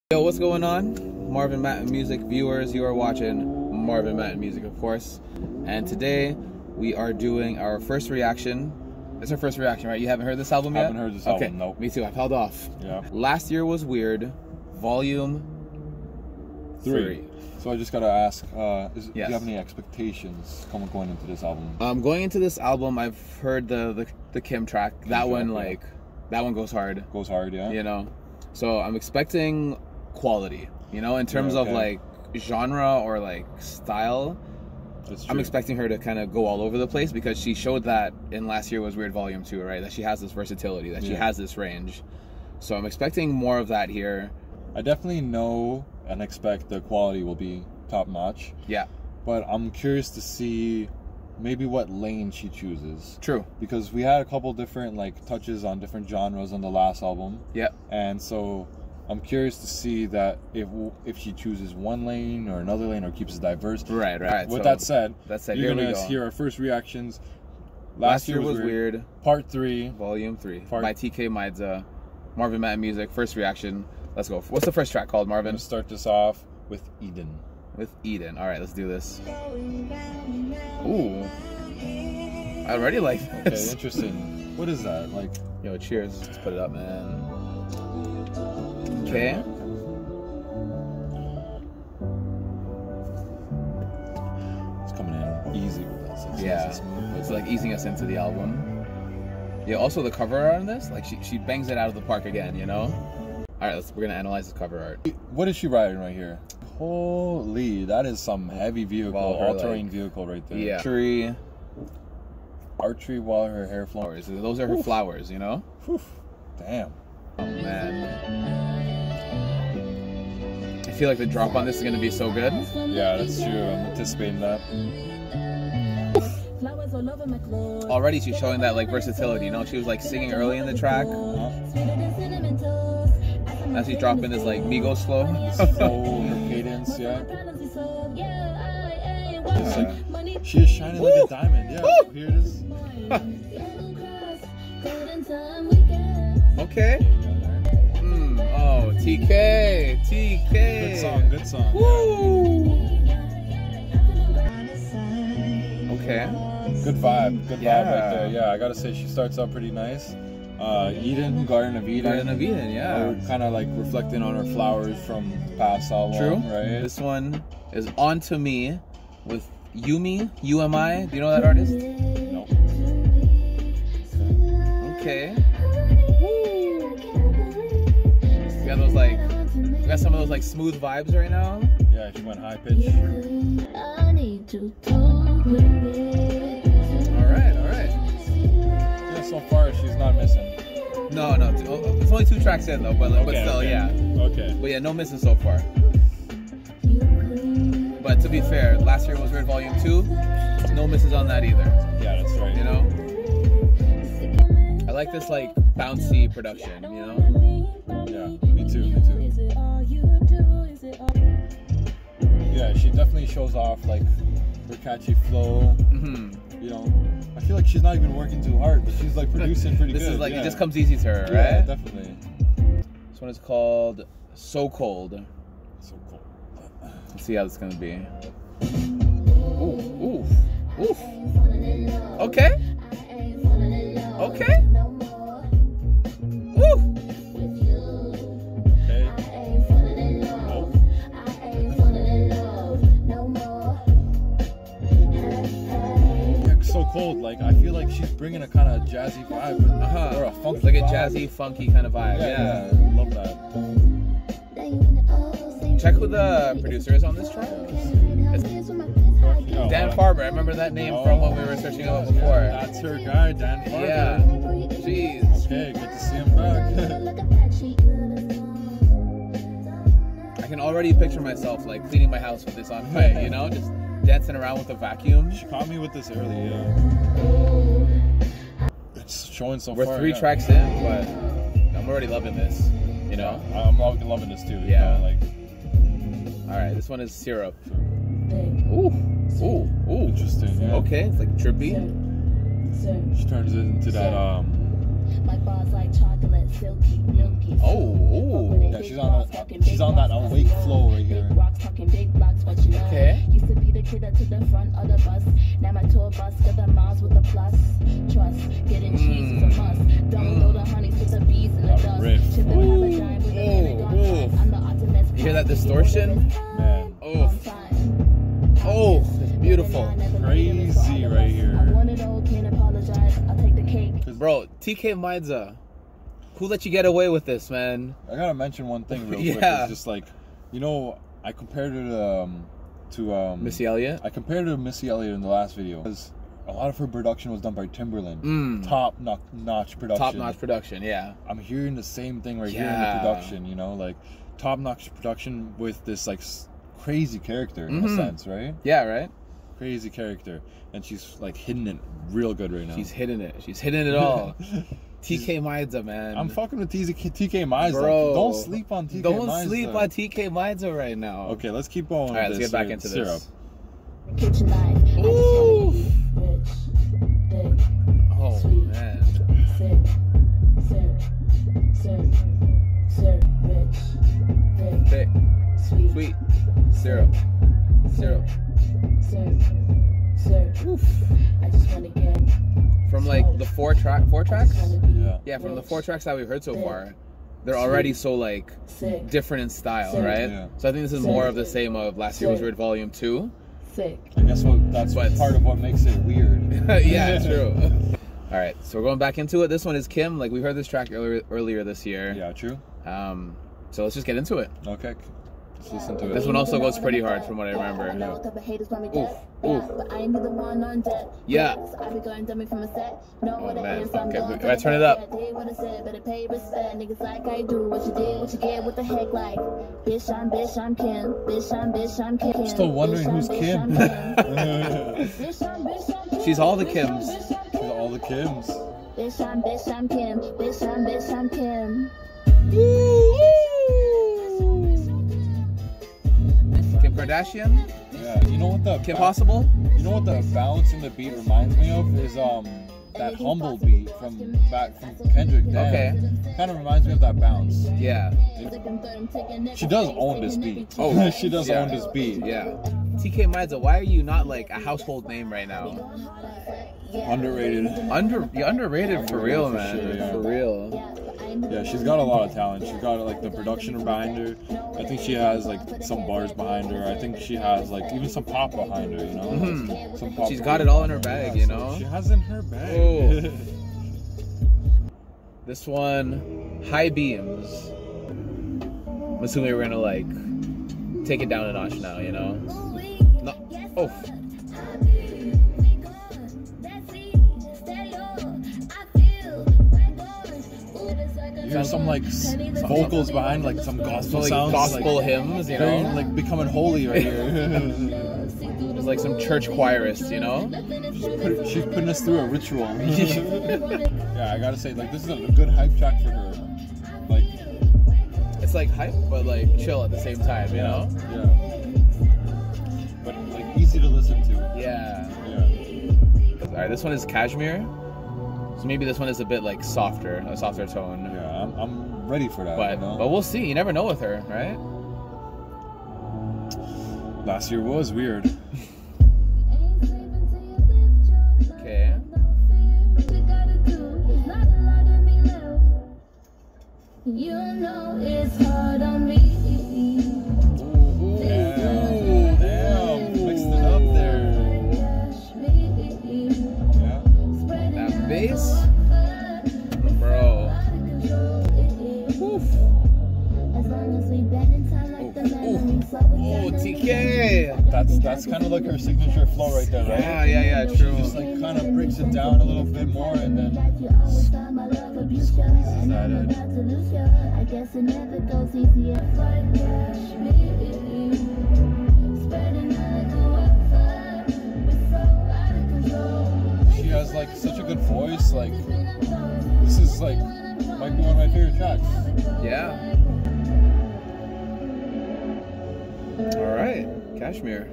Yo, what's going on? Marvin Matt Music viewers, you are watching Marvin Matt Music, of course. And today we are doing our first reaction. It's our first reaction, right? You haven't heard this album yet? Haven't heard this album, nope. Me too, I've held off. Yeah. Last Year Was Weird, Volume 3. So I just gotta ask, do you Yes. have any expectations going into this album? Going into this album, I've heard the Kim track. That one goes hard. Goes hard, yeah. You know? So I'm expecting quality, you know, in terms of like genre or like style. I'm expecting her to kind of go all over the place because she showed that in Last Year Was Weird Volume 2, right? That she has this versatility, that she has this range. So I'm expecting more of that here. I definitely know and expect the quality will be top notch. Yeah. But I'm curious to see maybe what lane she chooses. True. Because we had a couple different like touches on different genres on the last album. Yeah. And so I'm curious to see that if she chooses one lane or another lane or keeps it diverse. Right. With that said, you're here we gonna go. hear our first reactions. Last Year Was Weird, Part 3, Volume 3, by Tkay Maidza, Marvin Matt Music. First reaction. Let's go. What's the first track called, Marvin? I'm gonna start this off with Eden. With Eden. All right, let's do this. Ooh, I already like this. Okay, interesting. What is that? Like, yo, cheers. Let's put it up, man. Okay. It's coming in easy with us. It's like easing us into the album. Yeah. Also, the cover art on this, like she bangs it out of the park again. You know. All right, we're gonna analyze the cover art. What is she riding right here? Holy, that is some heavy vehicle, all-terrain vehicle right there. Yeah. Archery while her hair flowers. Those are her flowers, you know? Oof. Damn. Oh, man. I feel like the drop on this is going to be so good. Yeah, that's true. I'm anticipating that. Already she's showing that, like, versatility, you know? She was, like, singing early in the track. Now she's dropping this, like, Migos flow. Full cadence, yeah. It's like, she is shining like a diamond. Yeah, here it is. Okay. Oh, TK. Good song. Woo. Okay. Good vibe right there. Yeah, I gotta say she starts out pretty nice. Eden, Garden of Eden, yeah. Kind of like reflecting on her flowers from the past album. True. Right. This one is On To Me with Yumi, UMI. Do you know that artist? Nope. Okay. We got some of those like smooth vibes right now. Yeah, she went high pitch. All right. Yeah, so far she's not missing. No, it's only 2 tracks in though, but still, yeah. Okay. But yeah, no missing so far. But to be fair, Last Year Was Weird Volume 2, no misses on that either. Yeah, that's right. You know? I like this like bouncy production, you know? Yeah, me too. Yeah, she definitely shows off like her catchy flow. You know, I feel like she's not even working too hard, but she's like producing pretty good. This is like, it just comes easy to her, right? Yeah, definitely. This one is called So Cold. So cool. Let's see how this is gonna be. Ooh. Okay. Woo. Okay. So cold. Like I feel like she's bringing a kind of jazzy vibe, or a funky, like a vibe. jazzy, funky kind of vibe. Yeah. Love that. Check who the producer is on this track. Dan Farber. I remember that name from when we were searching him up before. That's her guy, Dan Farber. Yeah. Jeez. Okay, good to see him back. I can already picture myself like cleaning my house with this on play, you know, just dancing around with a vacuum. She caught me with this early, yeah. It's showing so far. We're 3 tracks in, but I'm already loving this, you know? I'm loving this too. Yeah. You know, like. All right, this one is Syrup. Ooh. Interesting, yeah. Okay, it's like trippy. She turns it into that My bars like chocolate, silky, milky. Oh. Yeah, she's on that awake flow right here. Big rocks talking big blocks, what you know. Okay. Used to be the kid that to the front of the bus. Now my tour bus got the miles with the plus. Trust, getting cheese is a must. Don't load the honey with the bees in the dust. Chip and have a dime with a minute gone. I'm the optimist. You hear that distortion? Man. Oh. Oh, it's beautiful. Crazy right here. I want it all, can't apologize. I'll take the cake. Bro, Tkay Maidza. Who let you get away with this, man? I gotta mention one thing real quick. Yeah. It's just like, you know, I compared her to Missy Elliott? I compared her to Missy Elliott in the last video. Because a lot of her production was done by Timberland. Top-notch production. Top-notch production, yeah. I'm hearing the same thing right here in the production, you know? Like, top-notch production with this, like, crazy character in a sense, right? Yeah, right? Crazy character. And she's, like, hitting it real good right now. She's hitting it. She's hitting it all. Tkay Maidza, man. I'm fucking with Tkay Maidza. Bro, don't sleep on Tkay Maidza. Don't sleep on Tkay Maidza right now. Okay, let's keep going. All right, let's get back into syrup. this. Kitchen knife. Ooh. Rich, big, Oh, sweet, man. Syrup, rich, big, Thick, sweet, syrup. Oof. I just want to get From like the four tracks? Yeah. Yeah, from the 4 tracks that we've heard so far, they're already so like different in style, right? Yeah. So I think this is more of the same of Last Year Was Weird Volume 2. sick. I guess that's part of what makes it weird. Yeah, true. All right, so we're going back into it. This one is Kim. Like we heard this track earlier this year. Yeah, true. So let's just get into it. Okay. Let's listen to it. This one also goes pretty hard from what I remember. But I ain't the one on deck. Yeah. I be going dummy from a set. Oh, man. Okay, do I turn it up? What I said, better pay respect. Niggas like I do. What you did, what you get, what the heck, like. Bitch, I'm Kim. Bitch, I'm Kim. Still wondering who's Kim. She's all the Kims. She's all the Kims. Bitch, I'm Kim. Bitch, I'm Kim. Kim Kardashian? Yeah, you know what the Kim Possible? You know what the bounce in the beat reminds me of is that humble beat from Kendrick. Damn. Okay. Kind of reminds me of that bounce. Yeah. She does own this beat. Oh, she does own this beat. Yeah. Tkay Maidza, why are you not like a household name right now? Underrated. You're underrated for real, man. Sure, yeah. For real. Yeah, she's got a lot of talent. She's got like the production behind her. I think she has like some bars behind her. I think she has like even some pop behind her, you know? Like, some pop. She's got it all in her bag, you know? She has in her bag. Oh. This one, High Beams. I'm assuming we're gonna like take it down a notch now, you know? No. Oh. You hear some like vocals behind, like some gospel sounds, gospel like, hymns, you very, know? like becoming holy right here. It's like some church choirist, you know? She's putting us through a ritual. Yeah, I gotta say, like this is a good hype track for her. Like, it's like hype, but like chill at the same time, you know? Yeah. But like easy to listen to. Yeah. Yeah. All right, this one is Cashmere. So maybe this one is a bit like softer, a softer tone. Yeah, I'm ready for that. But you know? but we'll see. You never know with her, right? Last year was weird. Okay. You know it's hard on me. Damn, mixed it up there. Yeah. That bass, bro. Oh, TK. That's kind of like her signature flow right there, right? Yeah, true. She just like kind of breaks it down a little bit more and then squeezes that in. I guess it never goes easier. She has like such a good voice. Like this is like might be one of my favorite tracks. Yeah. All right, Cashmere.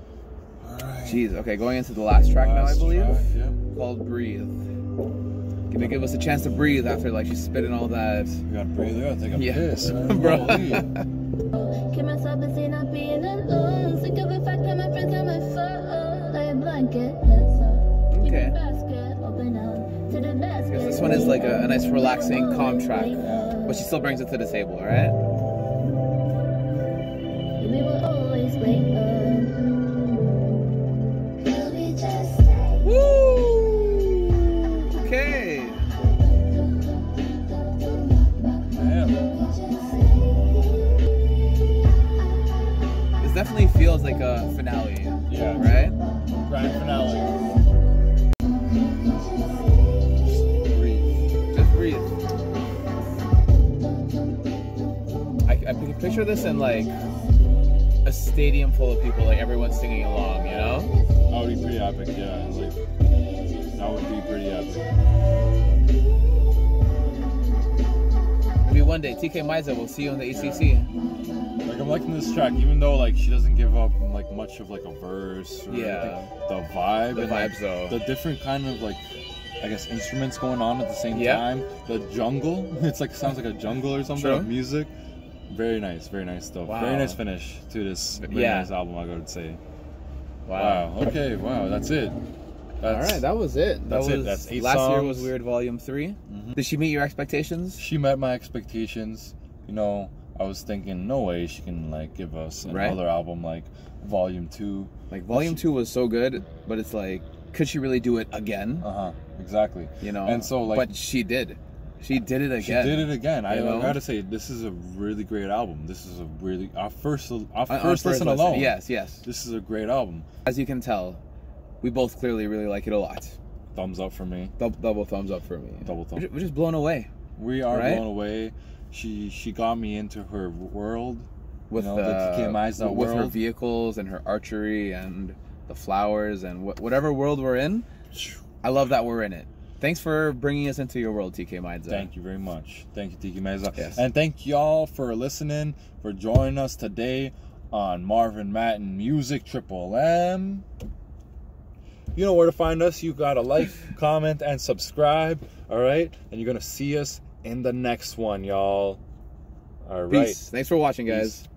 All right. Jeez. Okay, going into the last track now, I believe, Track, yeah. called Breathe. Gonna give us a chance to breathe after like she's spitting all that. We gotta breathe. We gotta take a piss, bro. Keep myself busy not being alone. Sick of the fact that my friends are my phone. Like a blanket, Okay. Guess this one is like a nice, relaxing, calm track, but she still brings it to the table, all right? We will always wait up. Woo! Okay. This definitely feels like a finale. Yeah. Right? Grand finale. Just breathe. I can picture this in like a stadium full of people, like everyone's singing along, you know? That would be pretty epic, yeah. Like, that would be pretty epic. Maybe one day, Tkay Maidza, we'll see you on the ACC. Like, I'm liking this track, even though like she doesn't give up like much of like a verse or anything. The vibe, vibes though. The different kind of like, I guess, instruments going on at the same time. The jungle, it's like sounds like a jungle or something of music. Very nice stuff. Wow. Very nice finish to this very nice album, I would say. Wow. Okay. Wow. That's it. All right. That was it. That's it. That's 8 last songs. year was Weird Volume 3. Did she meet your expectations? She met my expectations. You know, I was thinking, no way she can like give us another album like Volume 2. Like Volume 2 was so good, but it's like, could she really do it again? Exactly. You know. And so like, but she did. She did it again. She did it again. I gotta say, this is a really great album. This is a really our first listen alone. Yes. This is a great album. As you can tell, we both clearly really like it a lot. Thumbs up for me. Double thumbs up for me. Double thumbs. We're just blown away. We are blown away. She got me into her world with the Tkay Maidza with world. Her vehicles and her archery and the flowers and whatever world we're in. I love that we're in it. Thanks for bringing us into your world, Tkay Maidza. Thank you very much. Thank you, Tkay Maidza. Yes. And thank y'all for listening, for joining us today on Marvin Matten Music Triple M. You know where to find us. You gotta like, comment, and subscribe. All right? And you're gonna see us in the next one, y'all. All right. Peace. Thanks for watching, guys. Peace.